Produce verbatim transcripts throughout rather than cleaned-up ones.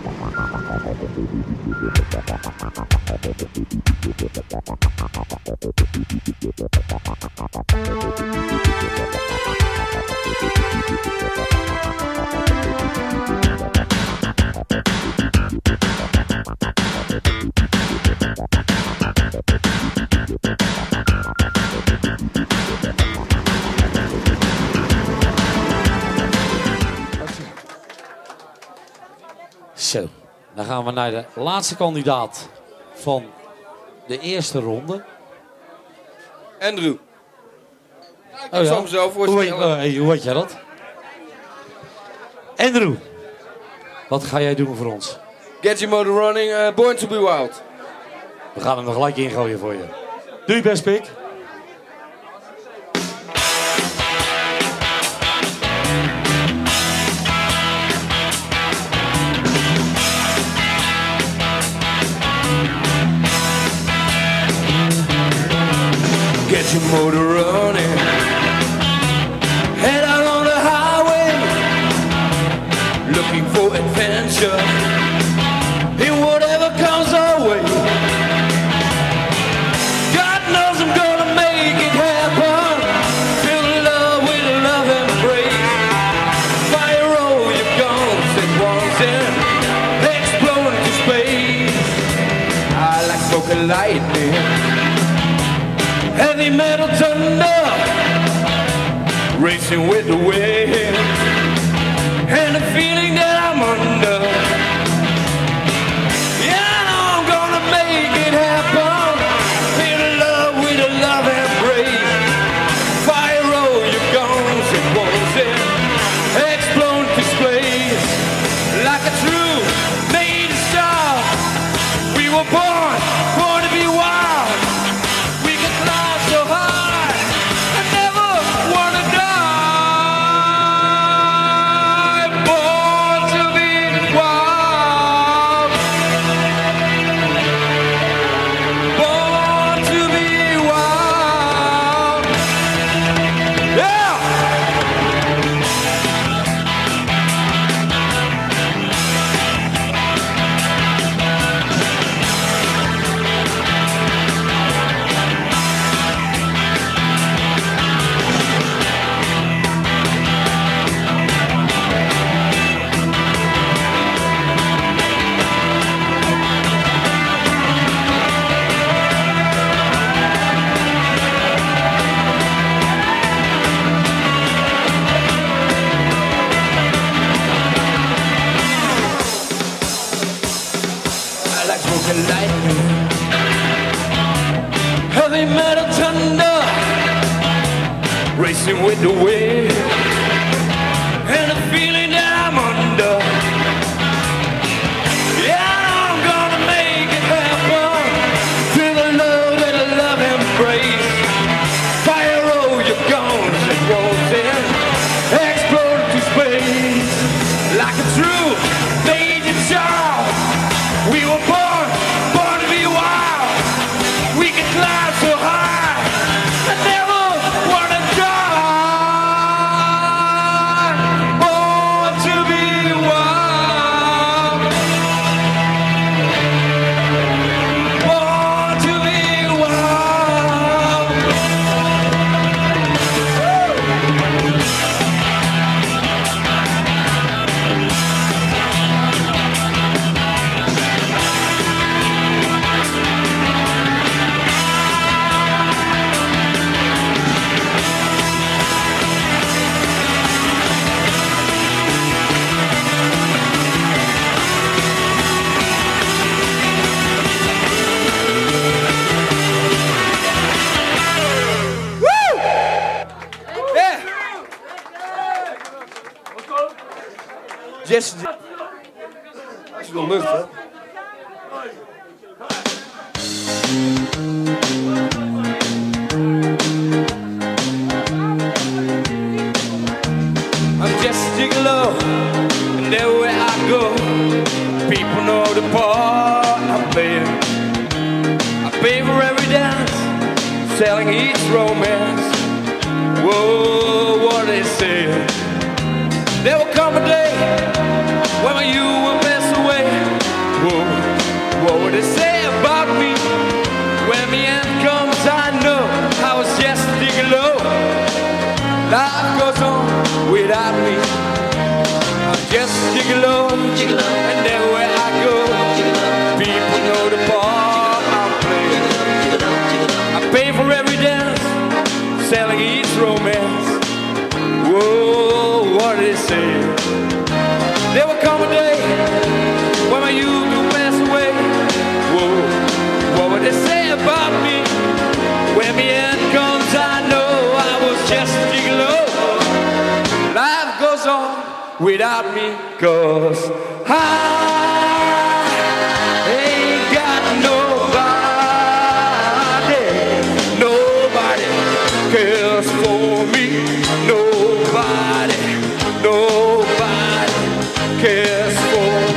Zo, dan gaan we naar de laatste kandidaat van de eerste ronde. Andrew. Ja, ik oh, ja. zal mezelf hoe, weet, uh, hey, hoe weet jij dat? Andrew, wat ga jij doen voor ons? Get your motor running, uh, Born to be Wild. We gaan hem er gelijk ingooien voor je. Doe je best, Pik. Get your motor running. Head out on the highway, looking for adventure in whatever comes our way. God knows I'm gonna make it happen. Fill the love with a love embrace. Fire all your guns at once and explode into space. I like smoking lightning, heavy metal thunder, racing with the wind, and the feeling that I'm under. Yeah, I know I'm gonna make it happen. In love with a love embrace. Fire all your guns at once and explode to space. Like a true made star, we were born, born to be wild. So high, I never wanna die. Born to be wild. Born to be wild. Yeah. Lightning, heavy metal thunder, racing with the wind, and the feeling that I'm under. Yeah, I'm gonna make it happen. Feel the love that I love embrace. Fire all your guns and walls and explode to space. Like a true major child, we were born, born to be wild. We can climb so high, I never wanna die. Born to be wild. Born to be wild. Jesse, als je wil lucht, hè? I'm just a gigolo, and everywhere I go, people know the part I play. I pay for every dance, selling each romance. Whoa, what they say. There will come a day when you will pass away. what they say about me. When the end comes, I know I was just digging low. Life goes on without me. I'm just digging low, and everywhere I go, people know the part I'm playing. I pay for every dance, selling each romance. Whoa, what did they say? There will come a day when my youth will pass away. Whoa, what would they say about me? When the end comes, I know I was just digging low. Life goes on without me, 'cause I ain't got nobody. Nobody cares for me. Nobody, nobody cares for me.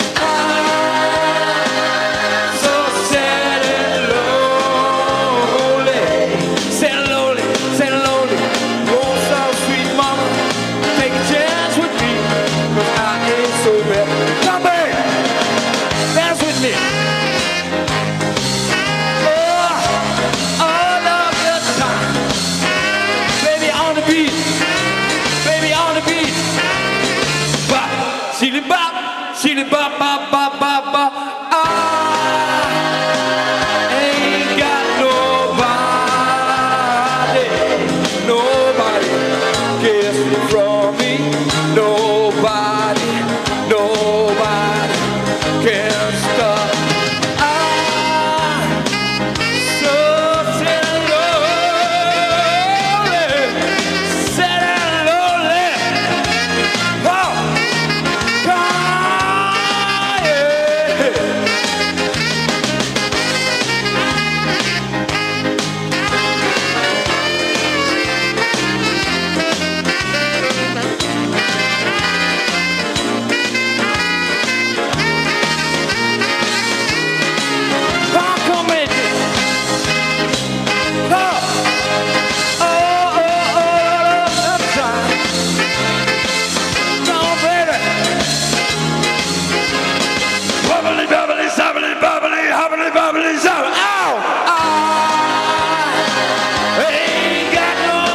I'm so sad and lonely. Sad and lonely, sad and lonely. Oh, so sweet mama, take a chance with me, 'cause I ain't so bad. Come back, dance with me. Oh, all of the time, baby on the beat, baby on the beat. Bop, silly bop, silly bop, bop, bop, bop, bop. I ain't got nobody, nobody cares for me. Nobody, nobody can stop. I'm so sad and lonely, sad and lonely. Oh, God, yeah. How come it? Oh, oh, oh, oh, oh, time. No, baby. Bubbly, bubbly, subbly, bubbly, hubbly, bubbly, subbly. Ow! I ain't got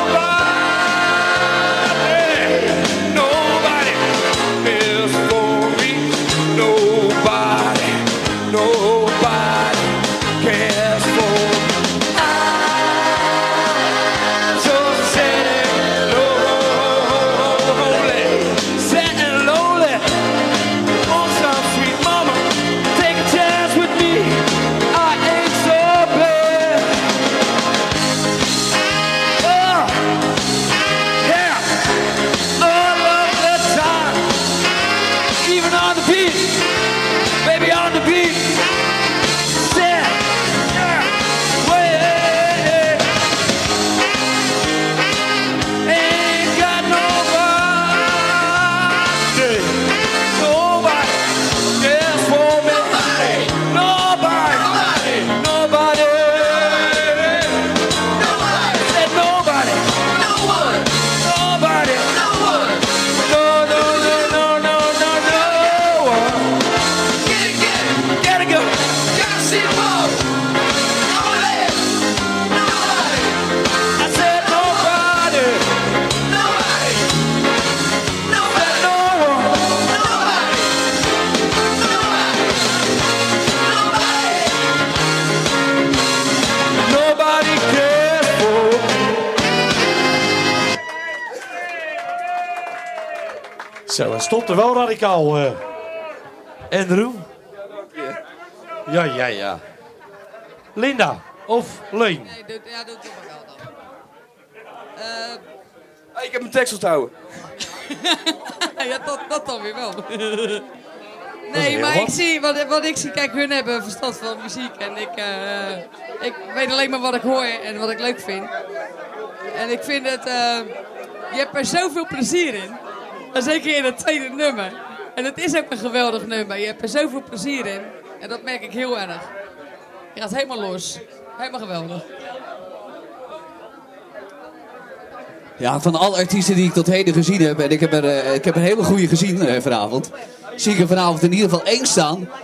nobody. Nobody cares for me. Nobody, nobody cares for me. I'm so sad and lonely, sad and lonely. Oh, some sweet mama, take a chance with me. I ain't so bad. Oh, yeah, all of the time, even on the beat, baby on the beat. Yeah, yeah, way. Ain't got nobody, nobody cares for me. Nobody, nobody, said nobody, nobody, no, no, no, no, no, no, no one. Gotta go. I said nobody, said no one. Nobody cares for me. Zo, het stopte wel radicaal, eh Andrew. Ja, ja, ja. Linda of Leen? Nee, doe, ja, doe het maar wel dan. Eh, Hey, ik heb mijn tekst onthouden. ja, dat, dat dan weer wel. heel Nee, maar wat. ik zie, wat, wat ik zie, kijk, hun hebben verstand van muziek en ik, eh, ik weet alleen maar wat ik hoor en wat ik leuk vind. En ik vind het, eh, je hebt er zoveel plezier in. En zeker in het tweede nummer. En het is ook een geweldig nummer. Je hebt er zoveel plezier in. En dat merk ik heel erg. Je gaat helemaal los. Helemaal geweldig. Ja, van alle artiesten die ik tot heden gezien heb, en ik heb er, uh, ik heb een hele goede gezien uh, vanavond, zie ik er vanavond in ieder geval één staan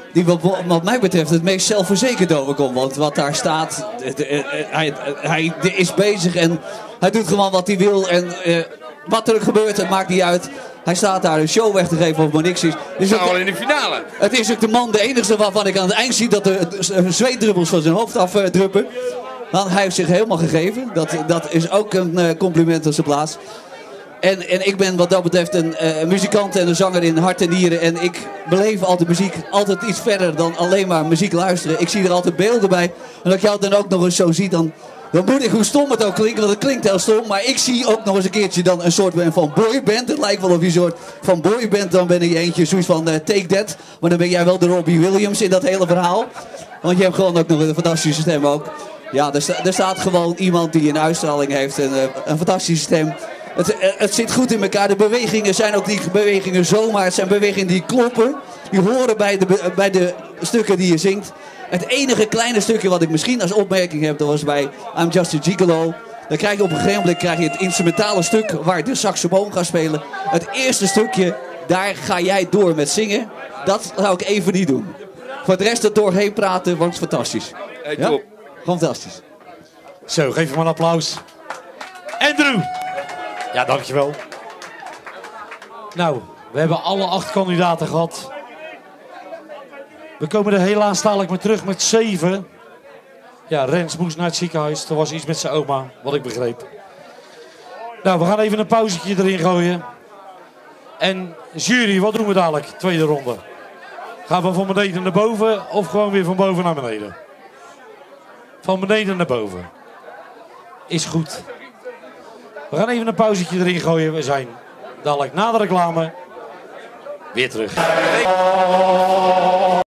die wat, wat mij betreft het meest zelfverzekerd overkomt. Want wat daar staat, hij, hij is bezig en hij doet gewoon wat hij wil. En uh, wat er ook gebeurt, het maakt niet uit. Hij staat daar een show weg te geven of maar niks is. Dus We staan al in de finale. het is ook de man, de enige waarvan ik aan het eind zie dat de zweetdruppels van zijn hoofd afdruppen. Dan, hij heeft zich helemaal gegeven. Dat, dat is ook een uh, compliment op zijn plaats. En, en ik ben wat dat betreft een uh, muzikant en een zanger in hart en nieren. En ik beleef altijd muziek altijd iets verder dan alleen maar muziek luisteren. Ik zie er altijd beelden bij. En als ik jou dan ook nog eens zo zie, dan, dan moet ik, hoe stom het ook klinkt, want het klinkt heel stom. Maar ik zie ook nog eens een keertje dan een soort van boyband. Het lijkt wel of je een soort van boyband, dan ben ik eentje zoiets van uh, Take That. Maar dan ben jij wel de Robbie Williams in dat hele verhaal. Want je hebt gewoon ook nog een fantastische stem ook. Ja, er, sta, er staat gewoon iemand die een uitstraling heeft en uh, een fantastische stem. Het, het zit goed in elkaar. De bewegingen zijn ook niet bewegingen zomaar. Het zijn bewegingen die kloppen. Die horen bij de, bij de stukken die je zingt. Het enige kleine stukje wat ik misschien als opmerking heb, dat was bij I'm Just a Gigolo. Dan krijg je op een gegeven moment krijg je het instrumentale stuk waar ik de saxofoon ga spelen. Het eerste stukje, daar ga jij door met zingen. Dat zou ik even niet doen. Voor de rest er doorheen praten wordt fantastisch. Hey, Ja? top. Fantastisch. Zo, geef hem een applaus. Andrew! Ja, dankjewel. Nou, we hebben alle acht kandidaten gehad. We komen er helaas dadelijk maar terug met zeven. Ja, Rens moest naar het ziekenhuis. Er was iets met zijn oma, wat ik begreep. Nou, we gaan even een pauzetje erin gooien. En jury, wat doen we dadelijk? Tweede ronde. Gaan we van beneden naar boven of gewoon weer van boven naar beneden? Van beneden naar boven. Is goed. We gaan even een pauzetje erin gooien. We zijn dadelijk na de reclame weer terug.